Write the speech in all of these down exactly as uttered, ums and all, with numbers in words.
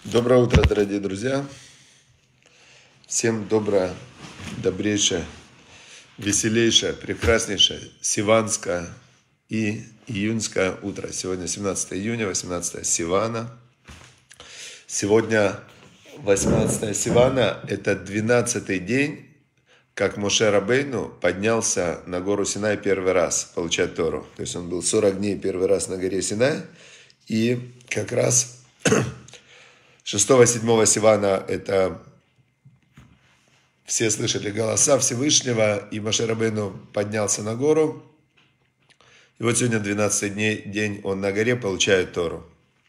Доброе утро, дорогие друзья. Всем доброе, добрейшее, веселейшее, прекраснейшее, сиванское и июньское утро. Сегодня семнадцатое июня, восемнадцатое Сивана. Сегодня восемнадцатое Сивана, это двенадцатый день, как Моше Рабейну поднялся на гору Синай первый раз получать Тору. То есть он был сорок дней первый раз на горе Синай. И как раз шестого-седьмого Сивана это все слышали голоса Всевышнего, и Моше Рабейну поднялся на гору. И вот сегодня двенадцатый день он на горе получает Тору.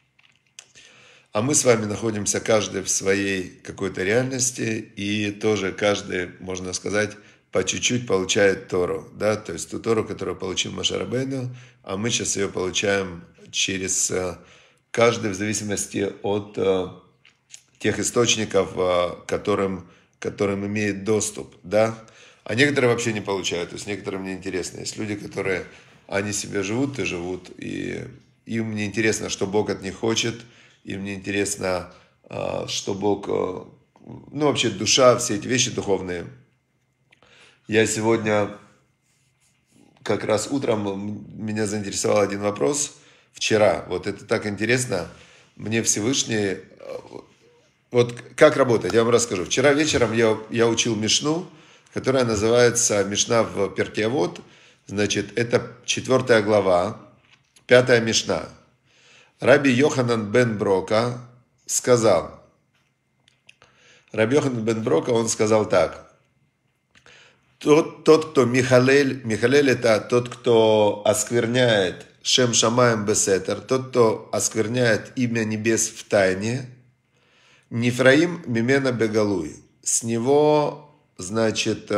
А мы с вами находимся каждый в своей какой-то реальности, и тоже каждый, можно сказать, по чуть-чуть получает Тору. Да? То есть ту Тору, которую получил Моше Рабейну, а мы сейчас ее получаем через каждый в зависимости от тех источников, которым, которым имеет доступ. Да? А некоторые вообще не получают, то есть некоторым не интересно. Есть люди, которые, они себе живут и живут, и им не интересно, что Бог от них хочет, им не интересно, что Бог, ну вообще душа, все эти вещи духовные. Я сегодня, как раз утром, меня заинтересовал один вопрос, вчера, вот это так интересно, мне Всевышний, вот как работать, я вам расскажу. Вчера вечером я, я учил Мишну, которая называется Мишна в Перкей Авот, значит, это четвертая глава, пятая Мишна. Раби Йоханан бен Брока сказал, Раби Йоханан бен Брока, он сказал так, тот, тот кто Михалель, Михалель это тот, кто оскверняет Шем Шамаем Бесетер, тот, кто оскверняет имя небес в тайне, Нифраим Мимена Бегалуй, с него, значит,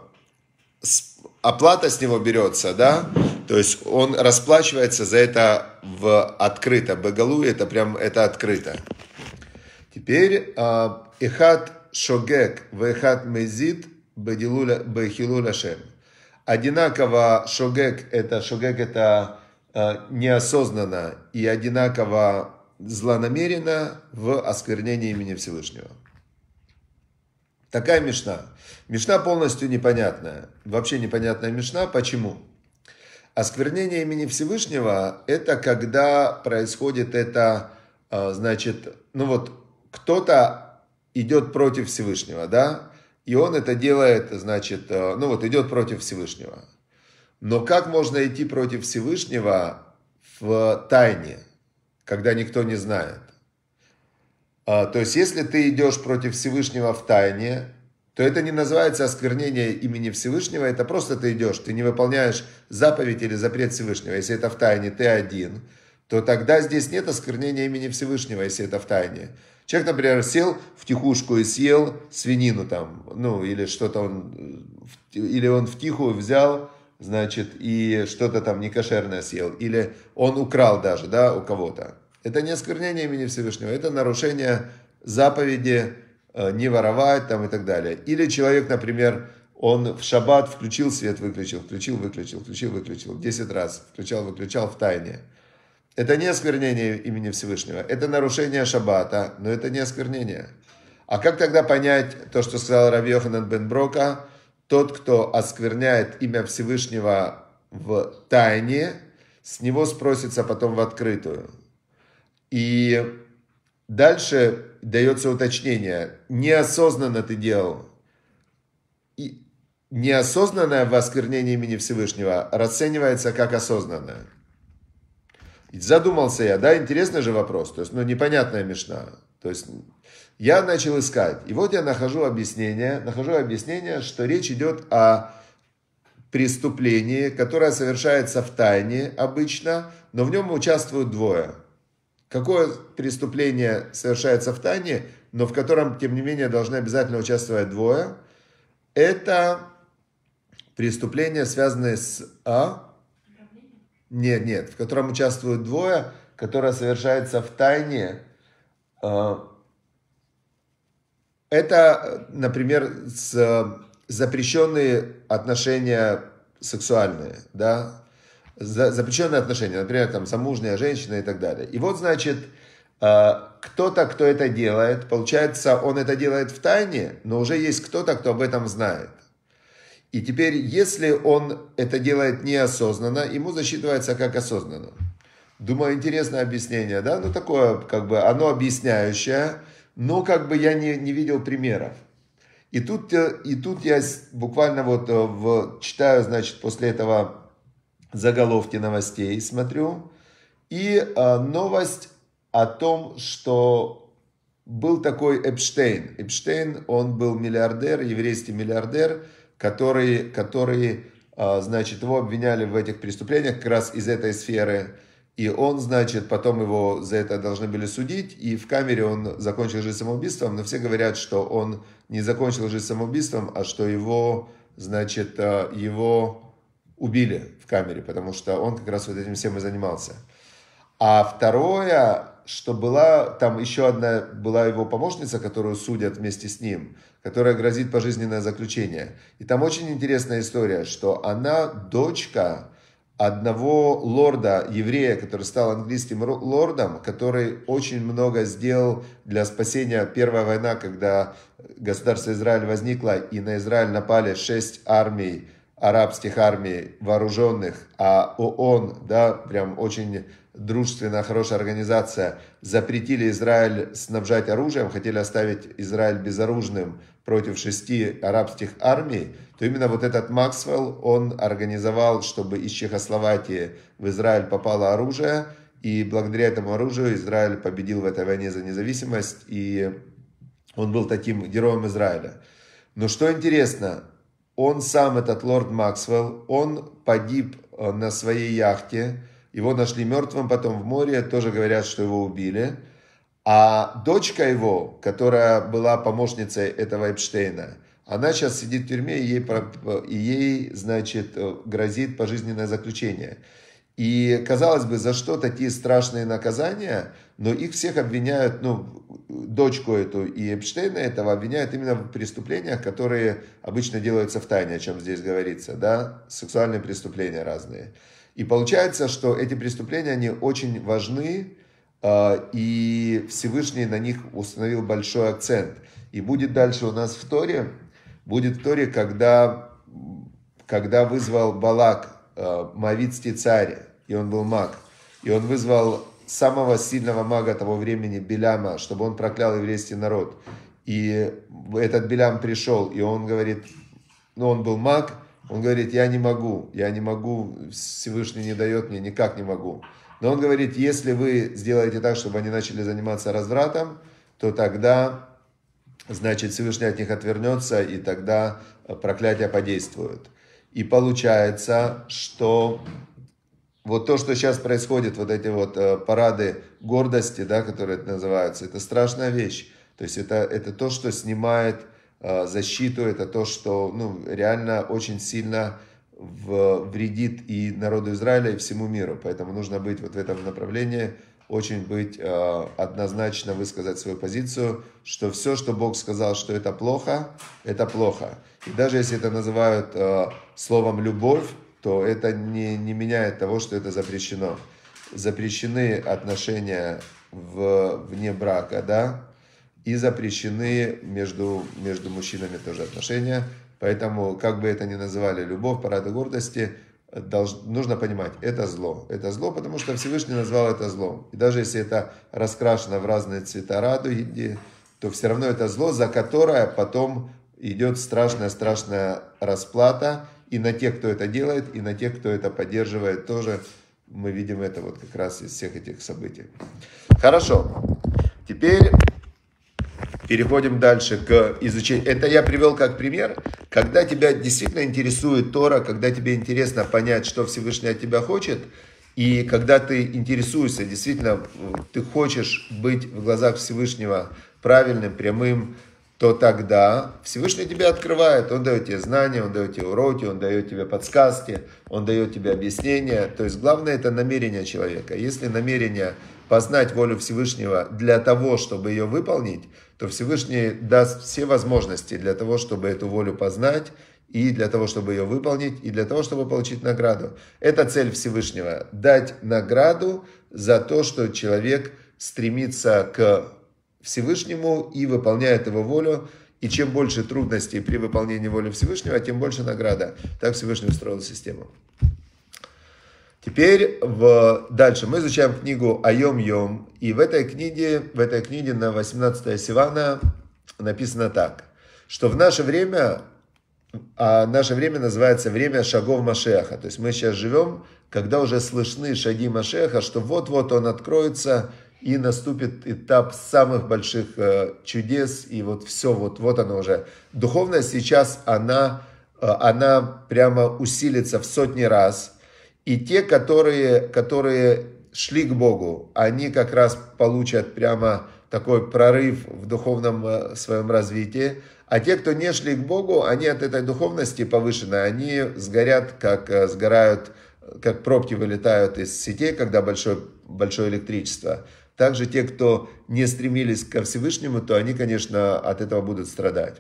оплата с него берется, да, то есть он расплачивается за это в открыто. Бегалуй это прям это открыто. Теперь Эхад Шогек Вехад Мезид Бехилуля Шем. Одинаково Шогек это Шогек это неосознанно и одинаково злонамеренно в осквернении имени Всевышнего. Такая Мишна. Мишна полностью непонятная. Вообще непонятная Мишна. Почему? Осквернение имени Всевышнего – это когда происходит это, значит, ну вот кто-то идет против Всевышнего, да, и он это делает, значит, ну вот идет против Всевышнего. Но как можно идти против Всевышнего в тайне, когда никто не знает? То есть, если ты идешь против Всевышнего в тайне, то это не называется осквернение имени Всевышнего, это просто ты идешь, ты не выполняешь заповедь или запрет Всевышнего. Если это в тайне, ты один, то тогда здесь нет осквернения имени Всевышнего, если это в тайне. Человек, например, сел в тихушку и съел свинину там, ну, или что-то он, или он втихую взял, значит, и что-то там некошерное съел, или он украл даже, да, у кого-то. Это не осквернение имени Всевышнего, это нарушение заповеди, не воровать там и так далее. Или человек, например, он в шаббат включил свет, выключил, включил, выключил, включил, выключил, десять раз включал, выключал в тайне. Это не осквернение имени Всевышнего, это нарушение шаббата, но это не осквернение. А как тогда понять то, что сказал Раби Йоханан бен Брока? Тот, кто оскверняет имя Всевышнего в тайне, с него спросится потом в открытую. И дальше дается уточнение. Неосознанно ты делал. И неосознанное осквернение имени Всевышнего расценивается как осознанное. И задумался я, да, интересный же вопрос. То есть, ну, непонятная Мишна. То есть, я начал искать. И вот я нахожу объяснение, нахожу объяснение, что речь идет о преступлении, которое совершается в тайне обычно, но в нем участвуют двое. Какое преступление совершается в тайне, но в котором, тем не менее, должны обязательно участвовать двое? Это преступление, связанное с... А? Нет, нет, в котором участвуют двое, которое совершается в тайне. Это, например, запрещенные отношения сексуальные, да? Запрещенные отношения, например, там, замужняя женщина и так далее. И вот, значит, кто кто-то, кто это делает. Получается, он это делает в тайне, но уже есть кто-то, кто об этом знает. И теперь, если он это делает неосознанно, ему засчитывается как осознанно. Думаю, интересное объяснение, да? Ну, такое, как бы, оно объясняющее, но как бы я не, не видел примеров. И тут, и тут я буквально вот в, читаю, значит, после этого заголовки новостей смотрю. И э, новость о том, что был такой Эпштейн. Эпштейн, он был миллиардер, еврейский миллиардер, который, который э, значит, его обвиняли в этих преступлениях как раз из этой сферы. И он, значит, потом его за это должны были судить, и в камере он закончил жизнь самоубийством, но все говорят, что он не закончил жизнь самоубийством, а что его, значит, его убили в камере, потому что он как раз вот этим всем и занимался. А второе, что была, там еще одна была его помощница, которую судят вместе с ним, которая грозит пожизненное заключение. И там очень интересная история, что она дочка одного лорда, еврея, который стал английским лордом, который очень много сделал для спасения. Первая война, когда государство Израиль возникло, и на Израиль напали шесть армий, арабских армий вооруженных, а ООН, да, прям очень дружественная, хорошая организация, запретили Израиль снабжать оружием, хотели оставить Израиль безоружным против шести арабских армий, то именно вот этот Максвелл, он организовал, чтобы из Чехословакии в Израиль попало оружие, и благодаря этому оружию Израиль победил в этой войне за независимость, и он был таким героем Израиля. Но что интересно, он сам, этот лорд Максвелл, он погиб на своей яхте, его нашли мертвым потом в море, тоже говорят, что его убили. А дочка его, которая была помощницей этого Эпштейна, она сейчас сидит в тюрьме, и ей, и ей, значит, грозит пожизненное заключение. И, казалось бы, за что такие страшные наказания, но их всех обвиняют, ну, дочку эту и Эпштейна этого обвиняют именно в преступлениях, которые обычно делаются в тайне, о чем здесь говорится, да, сексуальные преступления разные. И получается, что эти преступления, они очень важны, и Всевышний на них установил большой акцент. И будет дальше у нас в Торе, будет в Торе, когда, когда вызвал Балак, моавитский царь, и он был маг, и он вызвал самого сильного мага того времени, Биляма, чтобы он проклял еврейский народ. И этот Билям пришел, и он говорит, ну он был маг, он говорит, я не могу, я не могу, Всевышний не дает мне, никак не могу. Но он говорит, если вы сделаете так, чтобы они начали заниматься развратом, то тогда, значит, Всевышний от них отвернется, и тогда проклятие подействует. И получается, что вот то, что сейчас происходит, вот эти вот парады гордости, да, которые это называются, это страшная вещь. То есть это, это то, что снимает защиту, это то, что ну, реально очень сильно в, вредит и народу Израиля, и всему миру. Поэтому нужно быть вот в этом направлении, очень быть э, однозначно высказать свою позицию, что все, что Бог сказал, что это плохо, это плохо. И даже если это называют э, словом «любовь», то это не, не меняет того, что это запрещено. Запрещены отношения в, вне брака, да, и запрещены между, между мужчинами тоже отношения. Поэтому, как бы это ни называли любовь, парады гордости, Долж, нужно понимать, это зло. Это зло, потому что Всевышний назвал это злом. И даже если это раскрашено в разные цвета радуги, то все равно это зло, за которое потом идет страшная-страшная расплата. И на тех, кто это делает, и на тех, кто это поддерживает, тоже мы видим это вот как раз из всех этих событий. Хорошо. Теперь переходим дальше к изучению. Это я привел как пример, когда тебя действительно интересует Тора, когда тебе интересно понять, что Всевышний от тебя хочет, и когда ты интересуешься, действительно, ты хочешь быть в глазах Всевышнего правильным, прямым, то тогда Всевышний тебя открывает, Он дает тебе знания, Он дает тебе уроки, Он дает тебе подсказки, Он дает тебе объяснения. То есть главное это намерение человека. Если намерение познать волю Всевышнего для того, чтобы ее выполнить, то Всевышний даст все возможности для того, чтобы эту волю познать, и для того, чтобы ее выполнить, и для того, чтобы получить награду. Это цель Всевышнего. Дать награду за то, что человек стремится к Всевышнему и выполняет его волю. И чем больше трудностей при выполнении воли Всевышнего, тем больше награда. Так Всевышний устроил систему. Теперь в... дальше мы изучаем книгу Айом-Йом. И в этой книге, в этой книге на восемнадцатое Сивана написано так, что в наше время, а наше время называется время шагов Машеха. То есть мы сейчас живем, когда уже слышны шаги Машеха, что вот-вот он откроется, и наступит этап самых больших э, чудес, и вот все, вот, вот оно уже. Духовность сейчас, она, э, она прямо усилится в сотни раз. И те, которые, которые шли к Богу, они как раз получат прямо такой прорыв в духовном э, своем развитии. А те, кто не шли к Богу, они от этой духовности повышенной, они сгорят, как э, сгорают, как пробки вылетают из сетей, когда большое, большое электричество. Также те, кто не стремились ко Всевышнему, то они, конечно, от этого будут страдать.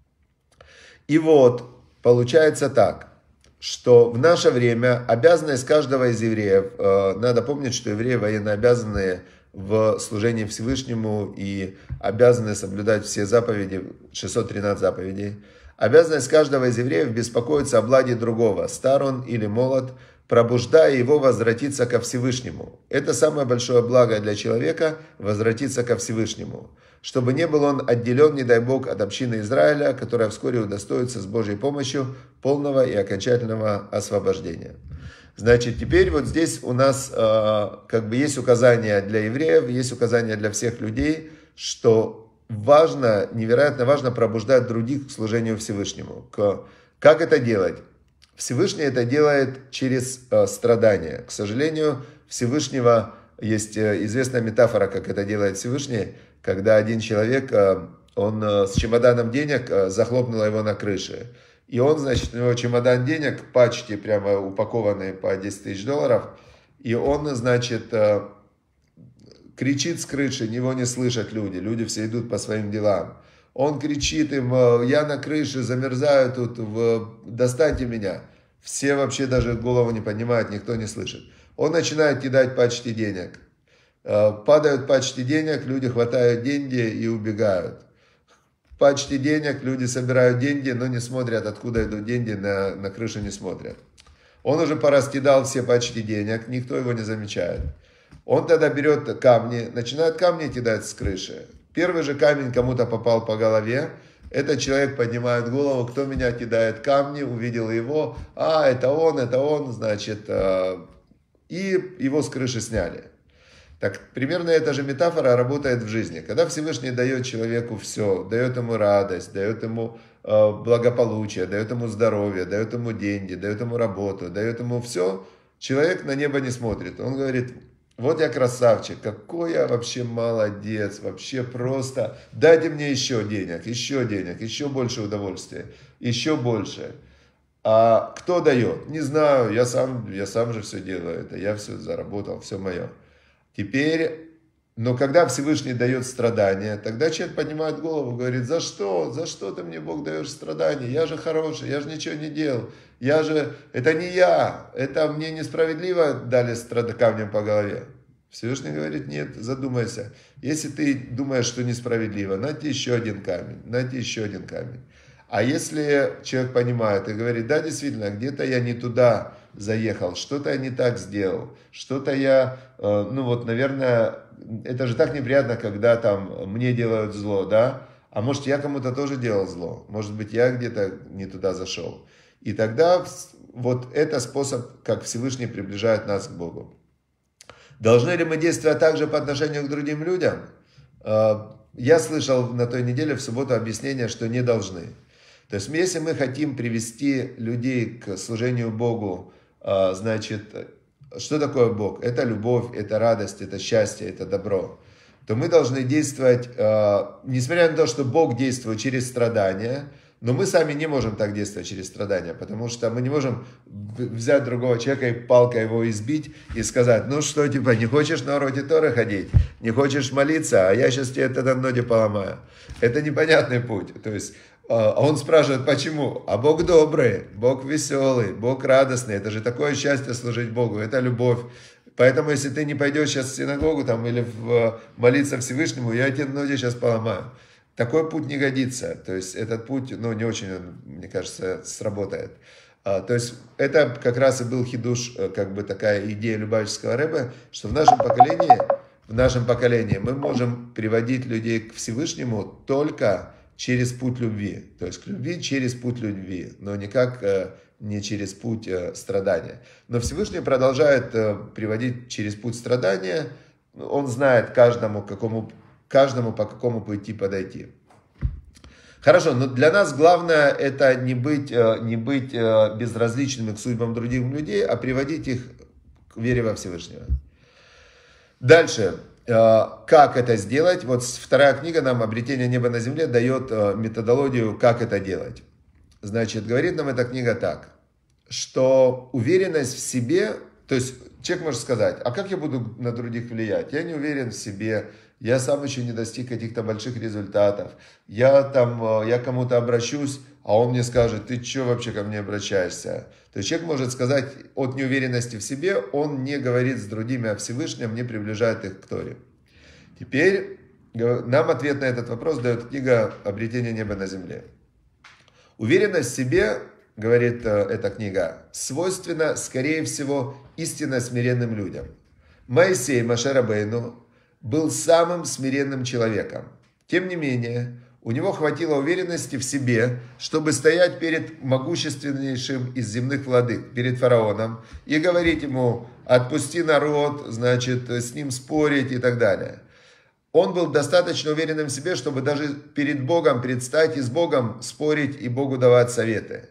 И вот, получается так, что в наше время обязанность каждого из евреев, э, надо помнить, что евреи военнообязанные в служении Всевышнему и обязаны соблюдать все заповеди, шестьсот тринадцать заповедей. Обязанность каждого из евреев беспокоиться о благе другого, стар он или молод, пробуждая его возвратиться ко Всевышнему. Это самое большое благо для человека – возвратиться ко Всевышнему. Чтобы не был он отделен, не дай Бог, от общины Израиля, которая вскоре удостоится с Божьей помощью полного и окончательного освобождения. Значит, теперь вот здесь у нас э, как бы есть указания для евреев, есть указания для всех людей, что важно, невероятно важно пробуждать других к служению Всевышнему. Как это делать? Всевышний это делает через э, страдания. К сожалению, Всевышнего есть э, известная метафора, как это делает Всевышний, когда один человек, э, он э, с чемоданом денег э, захлопнул его на крыше. И он, значит, у него чемодан денег, пачки прямо упакованные по десять тысяч долларов, и он, значит, э, кричит с крыши, его не слышат люди, люди все идут по своим делам. Он кричит им: я на крыше, замерзаю тут, достаньте меня. Все вообще даже голову не поднимают, никто не слышит. Он начинает кидать пачки денег. Падают пачки денег, люди хватают деньги и убегают. Пачки денег, люди собирают деньги, но не смотрят, откуда идут деньги, на, на крышу не смотрят. Он уже пораскидал все пачки денег, никто его не замечает. Он тогда берет камни, начинает камни кидать с крыши. Первый же камень кому-то попал по голове. Этот человек поднимает голову, кто меня кидает камни, увидел его. А, это он, это он, значит. И его с крыши сняли. Так, примерно эта же метафора работает в жизни. Когда Всевышний дает человеку все, дает ему радость, дает ему благополучие, дает ему здоровье, дает ему деньги, дает ему работу, дает ему все, человек на небо не смотрит. Он говорит: вот я красавчик, какой я вообще молодец, вообще просто. Дайте мне еще денег, еще денег, еще больше удовольствия, еще больше. А кто дает? Не знаю, я сам, я сам же все делаю, это я все заработал, все мое. Теперь, но когда Всевышний дает страдания, тогда человек поднимает голову, говорит: за что, за что ты мне, Бог, даешь страдания? Я же хороший, я же ничего не делал, я же, это не я, это мне несправедливо дали страд... камнем по голове. Всевышний говорит: нет, задумайся, если ты думаешь, что несправедливо, нате еще один камень, нате еще один камень. А если человек понимает и говорит: да, действительно, где-то я не туда заехал, что-то я не так сделал, что-то я, ну вот, наверное, это же так неприятно, когда там мне делают зло, да, а может я кому-то тоже делал зло, может быть я где-то не туда зашел. И тогда вот это способ, как Всевышний приближает нас к Богу. Должны ли мы действовать также по отношению к другим людям? Я слышал на той неделе в субботу объяснение, что не должны. То есть, если мы хотим привести людей к служению Богу, значит, что такое Бог? Это любовь, это радость, это счастье, это добро. То мы должны действовать, несмотря на то, что Бог действует через страдания, но мы сами не можем так действовать через страдания, потому что мы не можем взять другого человека и палкой его избить и сказать: ну что, типа, не хочешь на уроки Торы ходить, не хочешь молиться, а я сейчас тебе это ноги поломаю. Это непонятный путь. То есть, а он спрашивает, почему? А Бог добрый, Бог веселый, Бог радостный. Это же такое счастье служить Богу, это любовь. Поэтому, если ты не пойдешь сейчас в синагогу там, или в, молиться Всевышнему, я тебе ноги сейчас поломаю. Такой путь не годится. То есть этот путь, ну, не очень, мне кажется, сработает. А, то есть это как раз и был хидуш, как бы такая идея Любавического рэбе, что в нашем поколении, в нашем поколении мы можем приводить людей к Всевышнему только через путь любви. То есть к любви через путь любви, но никак не через путь страдания. Но Всевышний продолжает приводить через путь страдания. Он знает каждому, какому, каждому по какому пути подойти. Хорошо, но для нас главное это не быть, не быть безразличными к судьбам других людей, а приводить их к вере во Всевышнего. Дальше, как это сделать? Вот вторая книга нам «Обретение неба на земле» дает методологию, как это делать. Значит, говорит нам эта книга так, что уверенность в себе, то есть человек может сказать, а как я буду на других влиять? Я не уверен в себе, я сам еще не достиг каких-то больших результатов, я там, я кому-то обращусь, а он мне скажет, ты что вообще ко мне обращаешься? То есть человек может сказать от неуверенности в себе, он не говорит с другими о Всевышнем, не приближает их к Торе. Теперь нам ответ на этот вопрос дает книга «Обретение неба на земле». Уверенность в себе, говорит эта книга, свойственна, скорее всего, истинно смиренным людям. Моисей, Моше Рабейну, был самым смиренным человеком. Тем не менее, у него хватило уверенности в себе, чтобы стоять перед могущественнейшим из земных владык, перед фараоном, и говорить ему, отпусти народ, значит, с ним спорить и так далее. Он был достаточно уверенным в себе, чтобы даже перед Богом предстать и с Богом спорить и Богу давать советы.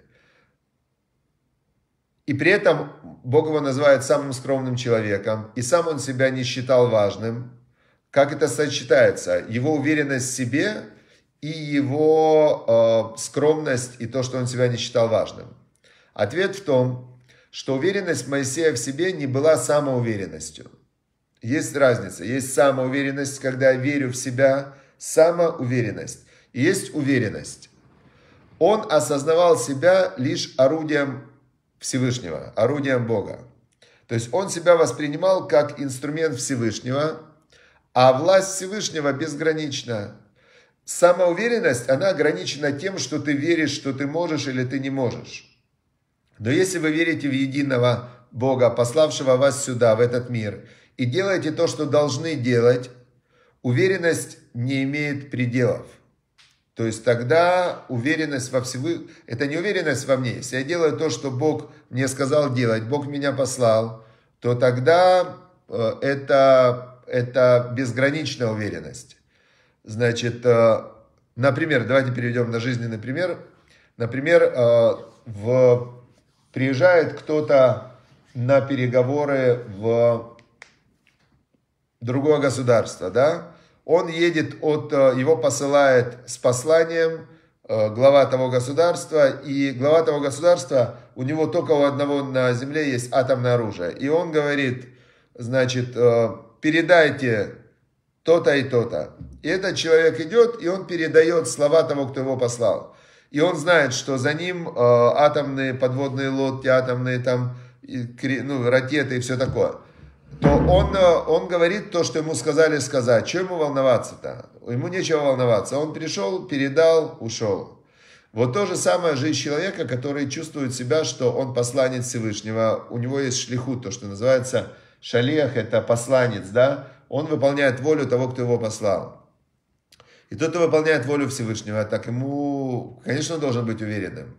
И при этом Бог его называет самым скромным человеком, и сам он себя не считал важным. Как это сочетается? Его уверенность в себе и его э, скромность, и то, что он себя не считал важным. Ответ в том, что уверенность Моисея в себе не была самоуверенностью. Есть разница. Есть самоуверенность, когда я верю в себя, самоуверенность. И есть уверенность. Он осознавал себя лишь орудием Всевышнего, орудием Бога. То есть он себя воспринимал как инструмент Всевышнего, а власть Всевышнего безгранична. Самоуверенность, она ограничена тем, что ты веришь, что ты можешь или ты не можешь. Но если вы верите в единого Бога, пославшего вас сюда, в этот мир, и делаете то, что должны делать, уверенность не имеет пределов. То есть тогда уверенность во Всевышнем, это не уверенность во мне. Если я делаю то, что Бог мне сказал делать, Бог меня послал, то тогда это, это безграничная уверенность. Значит, например, давайте перейдем на жизненный пример. Например, в, приезжает кто-то на переговоры в другое государство, да? Он едет от, его посылает с посланием глава того государства, и глава того государства, у него только у одного на земле есть атомное оружие. И он говорит, значит, передайте то-то и то-то. И этот человек идет, и он передает слова того, кто его послал. И он знает, что за ним атомные подводные лодки, атомные там, ну, ракеты и все такое. То он, он говорит то, что ему сказали сказать. Чего ему волноваться-то? Ему нечего волноваться. Он пришел, передал, ушел. Вот то же самое жизнь человека, который чувствует себя, что он посланец Всевышнего. У него есть шлихут, то, что называется шалиах, это посланец, да? Он выполняет волю того, кто его послал. И тот, кто выполняет волю Всевышнего, так ему, конечно, он должен быть уверенным.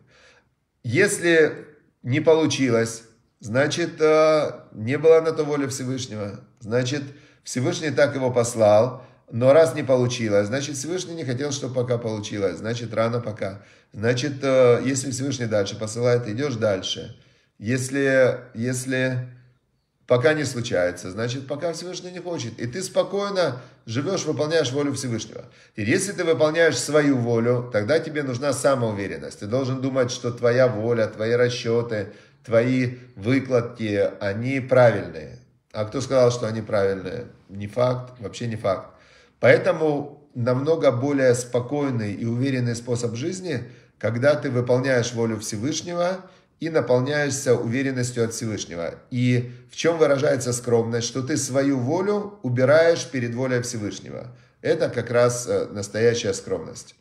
Если не получилось, значит, не было на то воли Всевышнего. Значит, Всевышний так его послал, но раз не получилось, значит, Всевышний не хотел, чтобы пока получилось. Значит, рано пока. Значит, если Всевышний дальше посылает, идешь дальше. Если, если пока не случается, значит, пока Всевышний не хочет. И ты спокойно живешь, выполняешь волю Всевышнего. И если ты выполняешь свою волю, тогда тебе нужна самоуверенность. Ты должен думать, что твоя воля, твои расчеты, твои выкладки, они правильные. А кто сказал, что они правильные? Не факт, вообще не факт. Поэтому намного более спокойный и уверенный способ жизни, когда ты выполняешь волю Всевышнего и наполняешься уверенностью от Всевышнего. И в чем выражается скромность? Что ты свою волю убираешь перед волей Всевышнего. Это как раз настоящая скромность.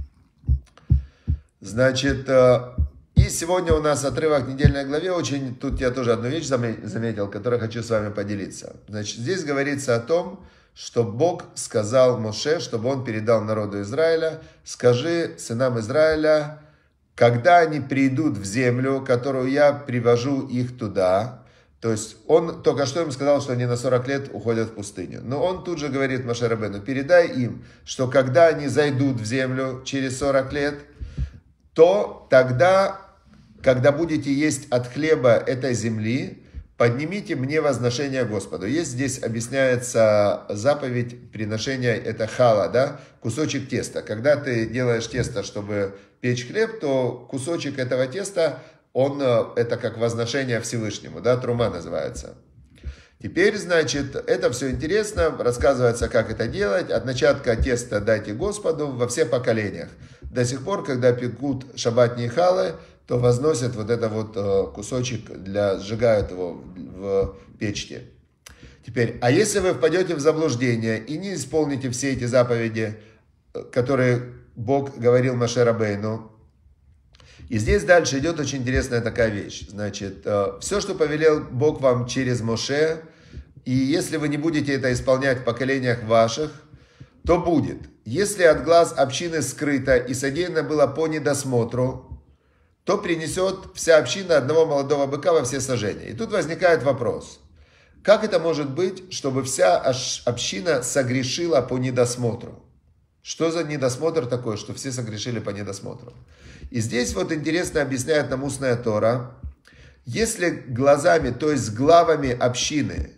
Значит, и сегодня у нас отрывок в недельной главе. Очень, тут я тоже одну вещь заметил, которую хочу с вами поделиться. Значит, здесь говорится о том, что Бог сказал Моше, чтобы он передал народу Израиля: скажи сынам Израиля, когда они придут в землю, которую я привожу их туда. То есть он только что им сказал, что они на сорок лет уходят в пустыню. Но он тут же говорит Моше Рабейну: передай им, что когда они зайдут в землю через сорок лет, то тогда, когда будете есть от хлеба этой земли, поднимите мне возношение Господу. Есть здесь объясняется заповедь приношения, это хала, да, кусочек теста. Когда ты делаешь тесто, чтобы печь хлеб, то кусочек этого теста, он, это как возношение Всевышнему, да, трума называется. Теперь, значит, это все интересно, рассказывается, как это делать. От начатка теста дайте Господу во всех поколениях. До сих пор, когда пекут шаббатные халы, то возносят вот это вот кусочек, для, сжигают его в печке. Теперь, а если вы впадете в заблуждение и не исполните все эти заповеди, которые Бог говорил Моше Рабейну, и здесь дальше идет очень интересная такая вещь. Значит, все, что повелел Бог вам через Моше, и если вы не будете это исполнять в поколениях ваших, то будет. Если от глаз общины скрыто и содеяно было по недосмотру, то принесет вся община одного молодого быка во все сожжения. И тут возникает вопрос. Как это может быть, чтобы вся община согрешила по недосмотру? Что за недосмотр такой, что все согрешили по недосмотру? И здесь вот интересно объясняет нам устная Тора. Если глазами, то есть главами общины,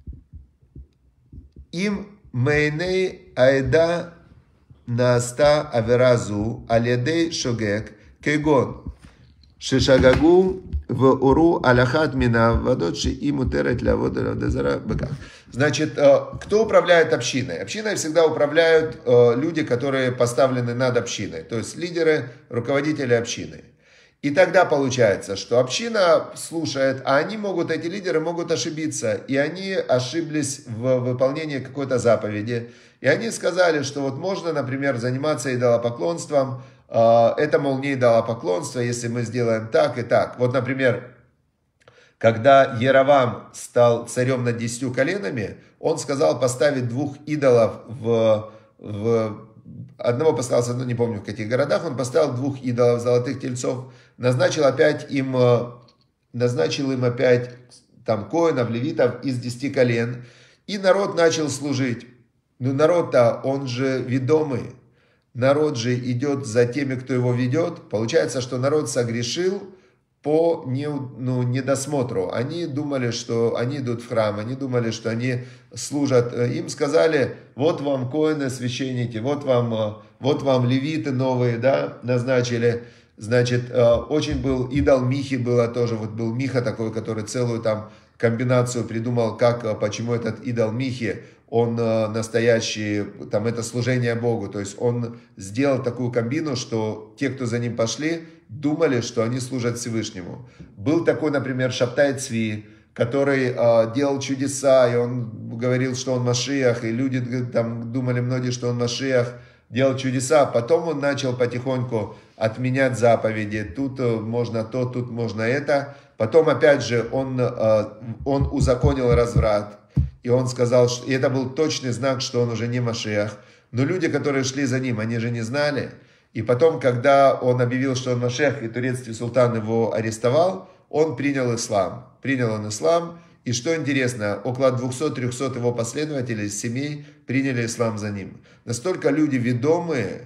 им мейней аэда нааста аверазу алядей шогек кегон шешагагу в уру аляхат мина вадотши и мутерет ля вода дезара быка. Значит, кто управляет общиной? Общиной всегда управляют люди, которые поставлены над общиной, то есть лидеры, руководители общины. И тогда получается, что община слушает, а они могут, эти лидеры могут ошибиться. И они ошиблись в выполнении какой-то заповеди. И они сказали, что вот можно, например, заниматься идолопоклонством. Это, мол, не идолопоклонство, если мы сделаем так и так. Вот, например, когда Яровам стал царем над десятью коленами, он сказал поставить двух идолов в... в Одного поставил, ну, не помню в каких городах, он поставил двух идолов, золотых тельцов, назначил опять им, назначил им опять там коинов, левитов из десяти колен, и народ начал служить. Но народ-то, он же ведомый, народ же идет за теми, кто его ведет. Получается, что народ согрешил по не, ну, недосмотру. Они думали, что они идут в храм, они думали, что они служат. Им сказали: вот вам коины, священники, вот вам, вот вам левиты новые, да, назначили. Значит, очень был идол Михи, было тоже, вот был Миха такой, который целую там комбинацию придумал, как, почему этот идол Михи, он настоящий, там это служение Богу. То есть он сделал такую комбину, что те, кто за ним пошли, думали, что они служат Всевышнему. Был такой, например, Шабтай Цви, который э, делал чудеса, и он говорил, что он Машиах, и люди там думали многие, что он Машиах, делал чудеса. Потом он начал потихоньку отменять заповеди. Тут можно то, тут можно это. Потом, опять же, он, э, он узаконил разврат. И он сказал, что и это был точный знак, что он уже не Машиах. Но люди, которые шли за ним, они же не знали. И потом, когда он объявил, что он Машиах, и турецкий султан его арестовал, он принял ислам. Принял он ислам. И что интересно, около двухсот-трехсот его последователей, семей, приняли ислам за ним. Настолько люди ведомые,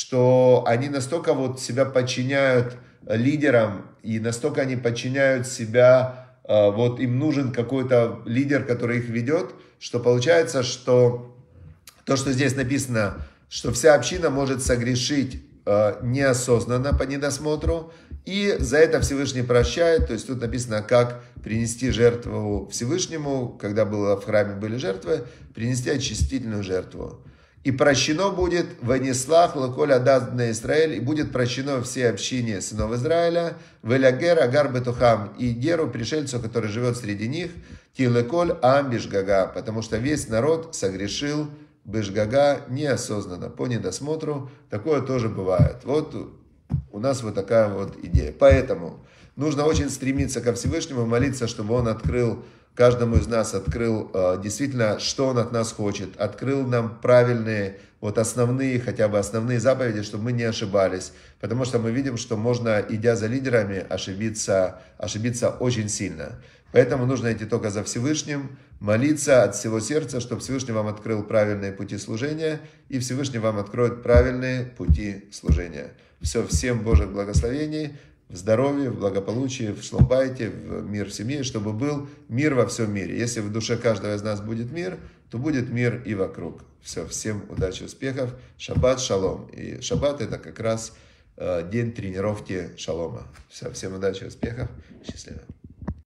что они настолько вот себя подчиняют лидерам, и настолько они подчиняют себя, вот им нужен какой-то лидер, который их ведет, что получается, что то, что здесь написано, что вся община может согрешить неосознанно по недосмотру, и за это Всевышний прощает. То есть тут написано, как принести жертву Всевышнему, когда было в храме были жертвы, принести очистительную жертву. И прощено будет ванислах лаколь адат на Израиль, и будет прощено все общине сынов Израиля, велягер агар бетухам, и геру, пришельцу, который живет среди них, тилеколь ам бишгага, потому что весь народ согрешил бишгага неосознанно, по недосмотру. Такое тоже бывает. Вот у нас вот такая вот идея. Поэтому нужно очень стремиться ко Всевышнему, молиться, чтобы Он открыл, каждому из нас открыл действительно, что Он от нас хочет, открыл нам правильные, вот основные, хотя бы основные заповеди, чтобы мы не ошибались, потому что мы видим, что можно, идя за лидерами, ошибиться, ошибиться очень сильно. Поэтому нужно идти только за Всевышним, молиться от всего сердца, чтобы Всевышний вам открыл правильные пути служения, и Всевышний вам откроет правильные пути служения. Все, всем Божьих благословений, в здоровье, в благополучии, в шломбайте, в мир в семье, чтобы был мир во всем мире. Если в душе каждого из нас будет мир, то будет мир и вокруг. Все, всем удачи, успехов. Шаббат, шалом. И шаббат это как раз э, день тренировки шалома. Все, всем удачи, успехов. Счастливо.